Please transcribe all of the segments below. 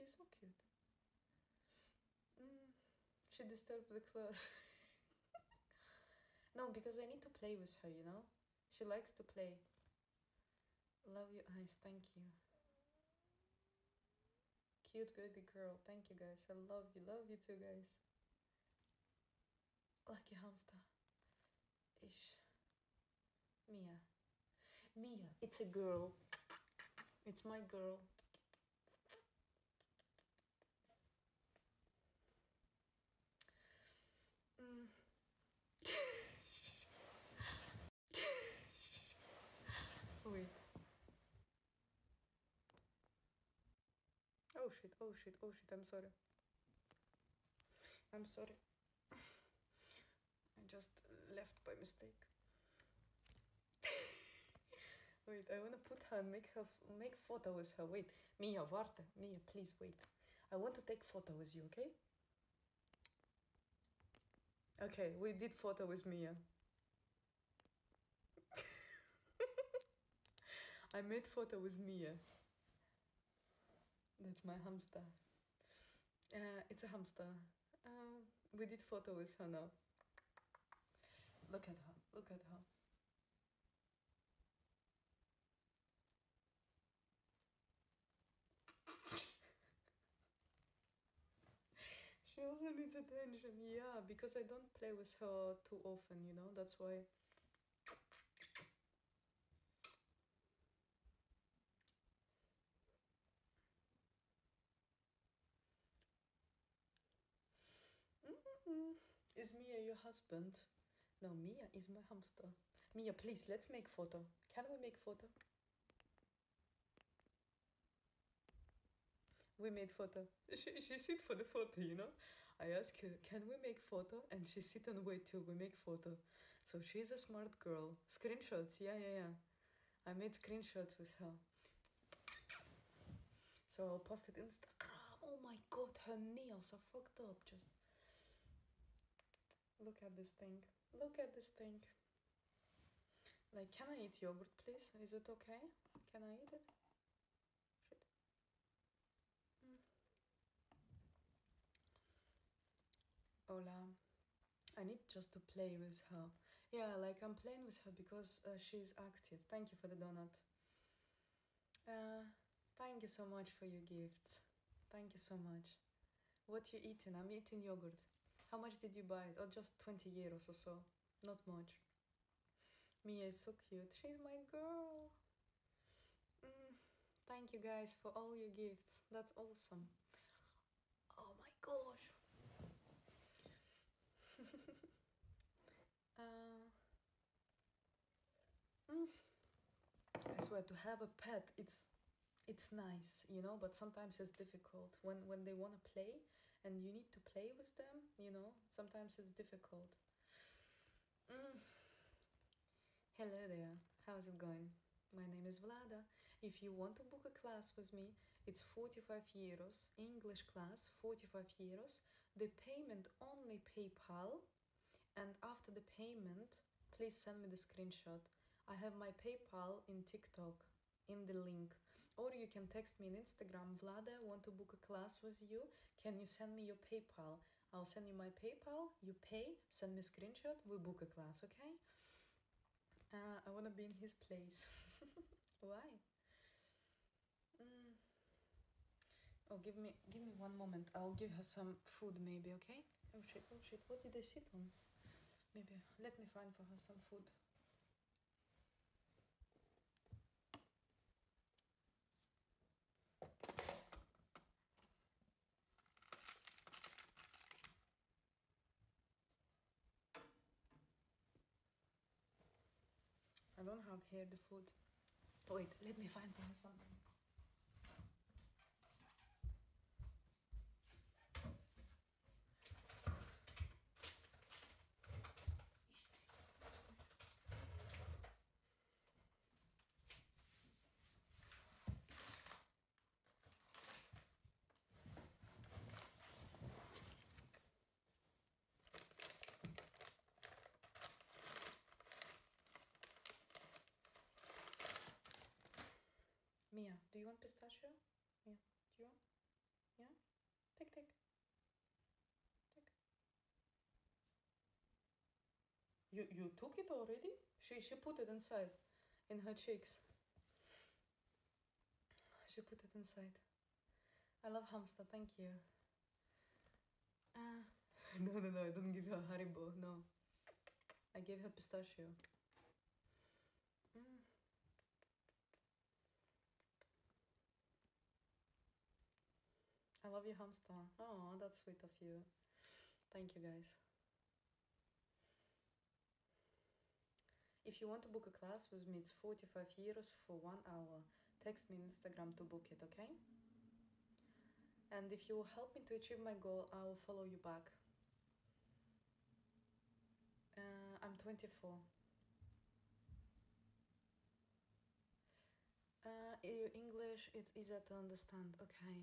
She's so cute. She disturbed the class. No, because I need to play with her, you know? She likes to play. Love your eyes, thank you. Cute baby girl, thank you guys. I love you too, guys. Lucky hamster. Ish. Mia. Mia, it's a girl. It's my girl. Wait. Oh shit, oh shit, oh shit, I'm sorry. I'm sorry. I just left by mistake. Wait, I wanna put her and make photo with her. Wait, Mia, warte. Mia, please wait. I want to take photo with you, okay? Okay, we did photo with Mia. I made photo with Mia. That's my hamster. It's a hamster. We did photo with her now. Look at her. Look at her. She also needs attention. Yeah, because I don't play with her too often, you know? That's why. Is Mia your husband? No, Mia is my hamster. Mia, please, let's make photo. Can we make photo? We made photo. She sit for the photo, you know? I asked her, can we make photo? And she sit and wait till we make photo. So she's a smart girl. Screenshots, yeah. I made screenshots with her. So I'll post it Instagram. Oh my god, her nails are fucked up. Just look at this thing. Look at this thing. Like, can I eat yogurt, please? Is it okay? Can I eat it? Shit. Hola. I need just to play with her. Yeah, like I'm playing with her because she's active. Thank you for the donut. Thank you so much for your gifts. Thank you so much. What you eating? I'm eating yogurt. How much did you buy it? Oh, just 20 euros or so. Not much. Mia is so cute. She's my girl. Thank you guys for all your gifts. That's awesome. Oh my gosh. I swear, to have a pet, it's nice, you know, but sometimes it's difficult when they want to play and you need to play with them, you know, sometimes it's difficult. Hello there, how's it going? My name is Vlada. If you want to book a class with me, it's 45 euros, English class, 45 euros. The payment only PayPal, and after the payment, please send me the screenshot. I have my PayPal in TikTok, in the link. Or you can text me on Instagram, Vlada, I want to book a class with you. Can you send me your PayPal? I'll send you my PayPal, you pay, send me a screenshot, we book a class, okay? I want to be in his place. Why? Oh, give me 1 moment. I'll give her some food maybe, okay? Oh shit, what did I sit on? Maybe, let me find for her some food. I don't have here the food. Wait, let me find for her something. Mia, do you want pistachio? Mia, do you want? Yeah? Tick, tick. Tick. You took it already? She put it inside, in her cheeks. She put it inside. I love hamster, thank you. No, I don't give her Haribo, no. I gave her pistachio. I love you, hamster. Oh, that's sweet of you. Thank you, guys. If you want to book a class with me, it's 45 euros for 1 hour. Text me on Instagram to book it, okay? And if you help me to achieve my goal, I will follow you back. I'm 24. English, it's easier to understand. Okay.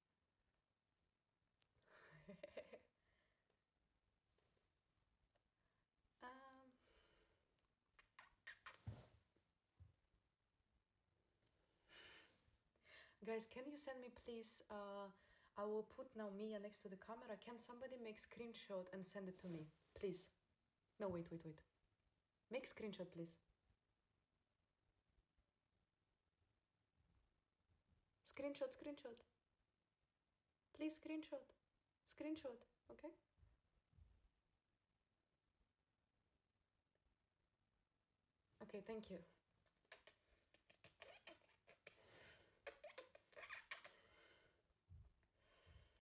Guys, can you send me please, I will put now Mia next to the camera. Can somebody make screenshot and send it to me, please? No, wait. Make screenshot, please. Screenshot. Please, screenshot, okay? Okay, thank you.